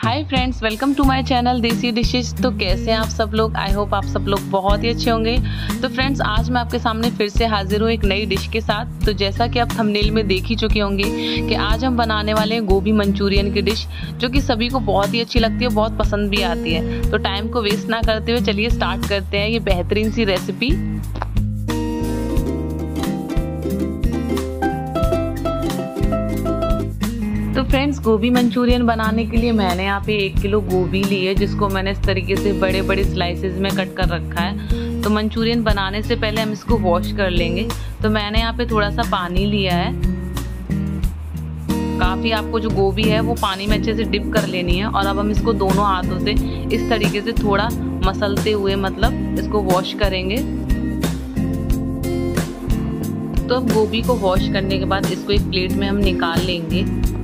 Hi friends, welcome to my channel desi dishes. तो कैसे हैं आप सब लोग? आई होप आप सब लोग बहुत ही अच्छे होंगे। तो फ्रेंड्स, आज मैं आपके सामने फिर से हाजिर हूँ एक नई डिश के साथ। तो जैसा कि आप थंबनेल में देख ही चुके होंगे कि आज हम बनाने वाले हैं गोभी मंचूरियन की डिश, जो कि सभी को बहुत ही अच्छी लगती है, बहुत पसंद भी आती है। तो टाइम को वेस्ट ना करते हुए चलिए स्टार्ट करते हैं ये बेहतरीन सी रेसिपी। तो फ्रेंड्स, गोभी मंचूरियन बनाने के लिए मैंने यहाँ पे 1 किलो गोभी ली है, जिसको मैंने इस तरीके से बड़े बड़े स्लाइसेस में कट कर रखा है। तो मंचूरियन बनाने से पहले हम इसको वॉश कर लेंगे। तो मैंने यहाँ पे थोड़ा सा पानी लिया है, काफ़ी आपको जो गोभी है वो पानी में अच्छे से डिप कर लेनी है। और अब हम इसको दोनों हाथों से इस तरीके से थोड़ा मसलते हुए मतलब इसको वॉश करेंगे। तो अब गोभी को वॉश करने के बाद इसको एक प्लेट में हम निकाल लेंगे।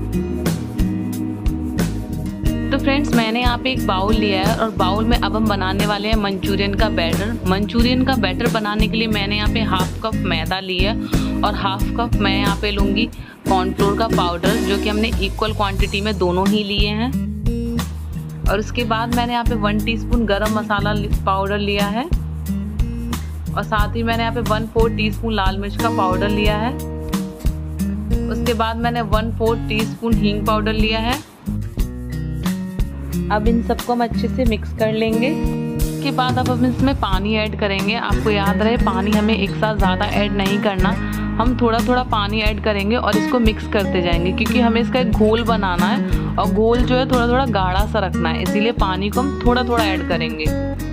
तो फ्रेंड्स, मैंने यहाँ पे एक बाउल लिया है और बाउल में अब हम बनाने वाले हैं मंचूरियन का बैटर। मंचूरियन का बैटर बनाने के लिए मैंने यहाँ पे हाफ कप मैदा लिया है और हाफ कप मैं यहाँ पे लूँगी कॉर्नफ्लोर का पाउडर, जो कि हमने इक्वल क्वांटिटी में दोनों ही लिए हैं। और उसके बाद मैंने यहाँ पे 1 टीस्पून गरम मसाला पाउडर लिया है और साथ ही मैंने यहाँ पे 1/4 टीस्पून लाल मिर्च का पाउडर लिया है। उसके बाद मैंने 1/4 टीस्पून हींग पाउडर लिया है। अब इन सबको हम अच्छे से मिक्स कर लेंगे। इसके बाद अब हम इसमें पानी ऐड करेंगे। आपको याद रहे, पानी हमें एक साथ ज़्यादा ऐड नहीं करना, हम थोड़ा थोड़ा पानी ऐड करेंगे और इसको मिक्स करते जाएंगे, क्योंकि हमें इसका एक घोल बनाना है और घोल जो है थोड़ा थोड़ा गाढ़ा सा रखना है, इसीलिए पानी को हम थोड़ा थोड़ा ऐड करेंगे।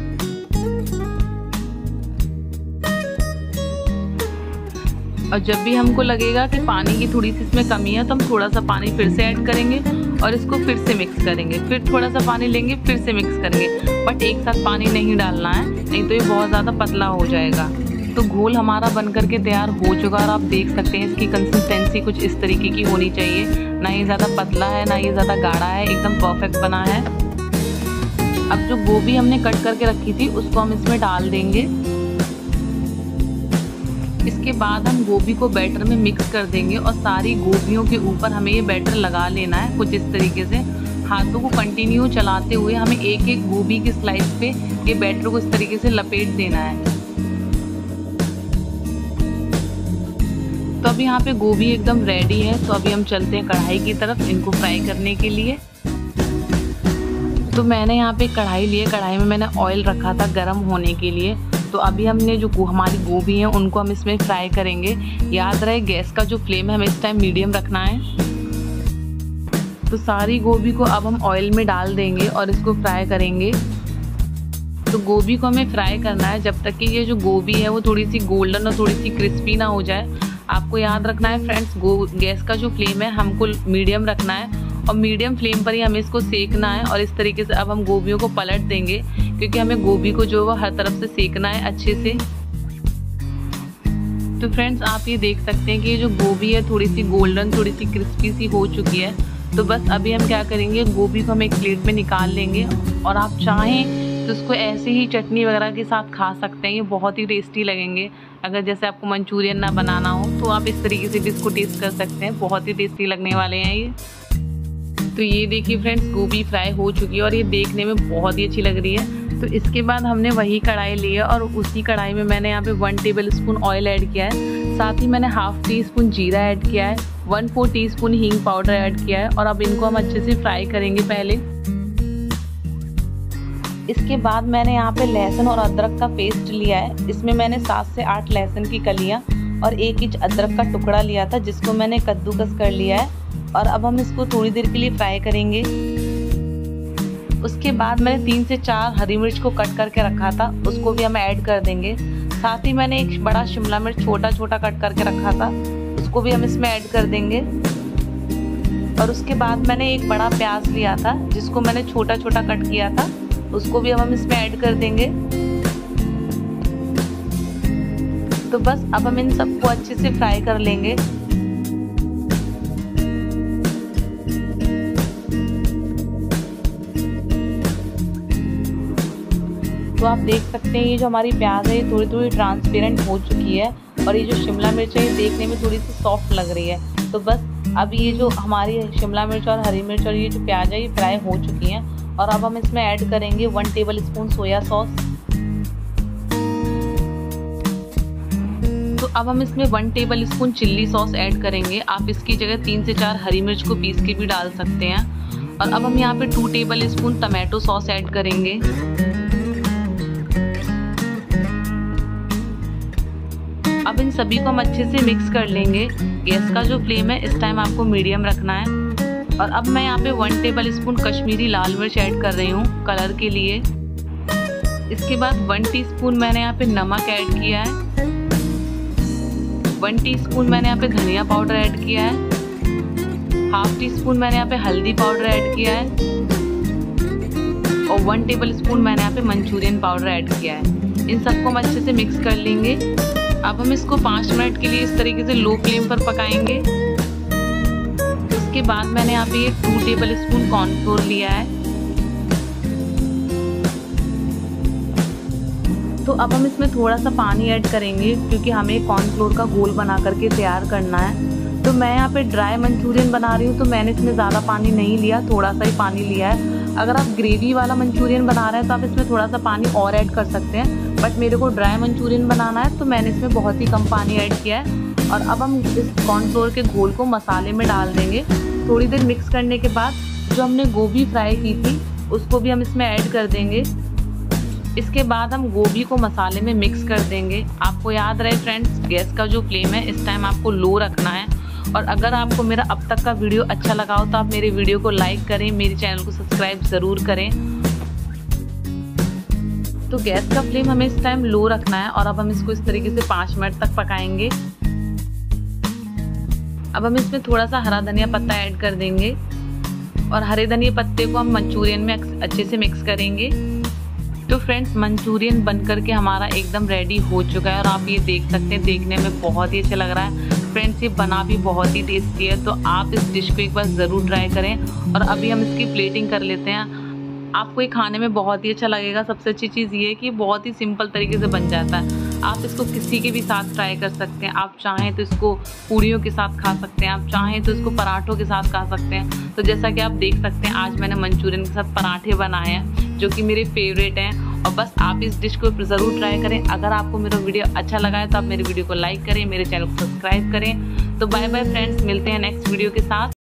और जब भी हमको लगेगा कि पानी की थोड़ी सी इसमें कमी है तो हम थोड़ा सा पानी फिर से ऐड करेंगे और इसको फिर से मिक्स करेंगे। फिर थोड़ा सा पानी लेंगे, फिर से मिक्स करेंगे, बट एक साथ पानी नहीं डालना है, नहीं तो ये बहुत ज़्यादा पतला हो जाएगा। तो घोल हमारा बन करके तैयार हो चुका है और आप देख सकते हैं इसकी कंसिस्टेंसी कुछ इस तरीके की होनी चाहिए। ना ये ज़्यादा पतला है ना ये ज़्यादा गाढ़ा है, एकदम परफेक्ट बना है। अब जो गोभी हमने कट करके रखी थी उसको हम इसमें डाल देंगे। इसके बाद हम गोभी को बैटर में मिक्स कर देंगे और सारी गोभियों के ऊपर हमें ये बैटर लगा लेना है कुछ इस तरीके से। हाथों को कंटिन्यू चलाते हुए हमें एक एक गोभी की स्लाइस पे ये बैटर को इस तरीके से लपेट देना है। तो अभी यहाँ पे गोभी एकदम रेडी है। तो अभी हम चलते हैं कढ़ाई की तरफ इनको फ्राई करने के लिए। तो मैंने यहाँ पे कढ़ाई ली है, कढ़ाई में मैंने ऑयल रखा था गर्म होने के लिए। तो अभी हमने जो हमारी गोभी है उनको हम इसमें फ्राई करेंगे। याद रहे, गैस का जो फ्लेम है हमें इस टाइम मीडियम रखना है। तो सारी गोभी को अब हम ऑयल में डाल देंगे और इसको फ्राई करेंगे। तो गोभी को हमें फ्राई करना है जब तक कि ये जो गोभी है वो थोड़ी सी गोल्डन और थोड़ी सी क्रिस्पी ना हो जाए। आपको याद रखना है फ्रेंड्स, गैस का जो फ्लेम है हमको मीडियम रखना है और मीडियम फ्लेम पर ही हमें इसको सेकना है। और इस तरीके से अब हम गोभियों को पलट देंगे, क्योंकि हमें गोभी को जो है हर तरफ से सेकना है अच्छे से। तो फ्रेंड्स, आप ये देख सकते हैं कि ये जो गोभी है थोड़ी सी गोल्डन, थोड़ी सी क्रिस्पी सी हो चुकी है। तो बस अभी हम क्या करेंगे, गोभी को हम एक प्लेट में निकाल लेंगे और आप चाहें तो उसको ऐसे ही चटनी वगैरह के साथ खा सकते हैं, ये बहुत ही टेस्टी लगेंगे। अगर जैसे आपको मंचूरियन ना बनाना हो तो आप इस तरीके से भी इसको टेस्ट कर सकते हैं, बहुत ही टेस्टी लगने वाले हैं ये। तो ये देखिए फ्रेंड्स, गोभी फ्राई हो चुकी है और ये देखने में बहुत ही अच्छी लग रही है। तो इसके बाद हमने वही कढ़ाई ली है और उसी कढ़ाई में मैंने यहाँ पे 1 टेबल स्पून ऑयल ऐड किया है। साथ ही मैंने हाफ टी स्पून जीरा ऐड किया है, 1/4 टीस्पून हींग पाउडर ऐड किया है। और अब इनको हम अच्छे से फ्राई करेंगे पहले। इसके बाद मैंने यहाँ पे लहसुन और अदरक का पेस्ट लिया है। इसमें मैंने 7 से 8 लहसुन की कलियाँ और 1 इंच अदरक का टुकड़ा लिया था, जिसको मैंने कद्दूकस कर लिया है। और अब हम इसको थोड़ी देर के लिए फ्राई करेंगे। उसके बाद मैंने 3 से 4 हरी मिर्च को कट करके रखा था, उसको भी हम ऐड कर देंगे। साथ ही मैंने एक बड़ा शिमला मिर्च छोटा छोटा कट करके रखा था, उसको भी हम इसमें ऐड कर देंगे। और उसके बाद मैंने एक बड़ा प्याज लिया था, जिसको मैंने छोटा छोटा कट किया था, उसको भी हम इसमें ऐड कर देंगे। तो बस अब हम इन सबको अच्छे से फ्राई कर लेंगे। तो आप देख सकते हैं ये जो हमारी प्याज है ये थोड़ी थोड़ी ट्रांसपेरेंट हो चुकी है और ये जो शिमला मिर्च है ये देखने में थोड़ी सी सॉफ्ट लग रही है। तो बस अब ये जो हमारी शिमला मिर्च और हरी मिर्च और ये जो प्याज है ये फ्राई हो चुकी हैं। और अब हम इसमें ऐड करेंगे 1 टेबल स्पून सोया सॉस। तो अब हम इसमें 1 tablespoon chilli sauce add करेंगे। आप इसकी जगह 3 से 4 हरी मिर्च को पीस के भी डाल सकते हैं। और अब हम यहाँ पे 2 tablespoon tomato sauce add करेंगे। अब इन सभी को हम अच्छे से मिक्स कर लेंगे। गैस का जो फ्लेम है इस टाइम आपको मीडियम रखना है। और अब मैं यहाँ पे 1 टेबल स्पून कश्मीरी लाल मिर्च ऐड कर रही हूँ कलर के लिए। इसके बाद 1 टीस्पून मैंने यहाँ पे नमक ऐड किया है। 1 टीस्पून मैंने यहाँ पे धनिया पाउडर ऐड किया है। हाफ टी स्पून मैंने यहाँ पे हल्दी पाउडर ऐड किया है। और 1 टेबल स्पून मैंने यहाँ पे मंचूरियन पाउडर ऐड किया है। इन सबको हम अच्छे से मिक्स कर लेंगे। अब हम इसको 5 मिनट के लिए इस तरीके से लो फ्लेम पर पकाएंगे। उसके बाद मैंने यहाँ पे 2 टेबल स्पून कॉर्नफ्लोर लिया है। तो अब हम इसमें थोड़ा सा पानी ऐड करेंगे क्योंकि हमें कॉर्नफ्लोर का घोल बना करके तैयार करना है। तो मैं यहाँ पे ड्राई मंचूरियन बना रही हूँ तो मैंने इसमें ज़्यादा पानी नहीं लिया, थोड़ा सा ही पानी लिया है। अगर आप ग्रेवी वाला मंचूरियन बना रहे हैं तो आप इसमें थोड़ा सा पानी और ऐड कर सकते हैं, बट मेरे को ड्राई मंचूरियन बनाना है तो मैंने इसमें बहुत ही कम पानी ऐड किया है। और अब हम इस कॉर्नफ्लोर के घोल को मसाले में डाल देंगे। थोड़ी देर मिक्स करने के बाद जो हमने गोभी फ्राई की थी उसको भी हम इसमें ऐड कर देंगे। इसके बाद हम गोभी को मसाले में मिक्स कर देंगे। आपको याद रहे फ्रेंड्स, गैस का जो फ्लेम है इस टाइम आपको लो रखना है। और अगर आपको मेरा अब तक का वीडियो अच्छा लगा हो तो आप मेरे वीडियो को लाइक करें, मेरे चैनल को सब्सक्राइब ज़रूर करें। तो गैस का फ्लेम हमें इस टाइम लो रखना है। और अब हम इसको इस तरीके से 5 मिनट तक पकाएंगे। अब हम इसमें थोड़ा सा हरा धनिया पत्ता ऐड कर देंगे। और हरे धनिया पत्ते को हम मंचूरियन में अच्छे से मिक्स करेंगे। तो फ्रेंड्स, मंचूरियन बन करके हमारा एकदम रेडी हो चुका है। और आप ये देख सकते हैं, देखने में बहुत ही अच्छा लग रहा है। फ्रेंड्स, ये बना भी बहुत ही टेस्टी है, तो आप इस डिश को एक बार ज़रूर ट्राई करें। और अभी हम इसकी प्लेटिंग कर लेते हैं। आपको ये खाने में बहुत ही अच्छा लगेगा। सबसे अच्छी चीज़ ये है कि बहुत ही सिंपल तरीके से बन जाता है। आप इसको किसी के भी साथ ट्राई कर सकते हैं। आप चाहें तो इसको पूड़ियों के साथ खा सकते हैं, आप चाहें तो इसको पराठों के साथ खा सकते हैं। तो जैसा कि आप देख सकते हैं, आज मैंने मंचूरियन के साथ पराठे बनाए हैं जो कि मेरे फेवरेट हैं। और बस आप इस डिश को ज़रूर ट्राई करें। अगर आपको मेरा वीडियो अच्छा लगा है तो आप मेरे वीडियो को लाइक करें, मेरे चैनल को सब्सक्राइब करें। तो बाय बाय फ्रेंड्स, मिलते हैं नेक्स्ट वीडियो के साथ।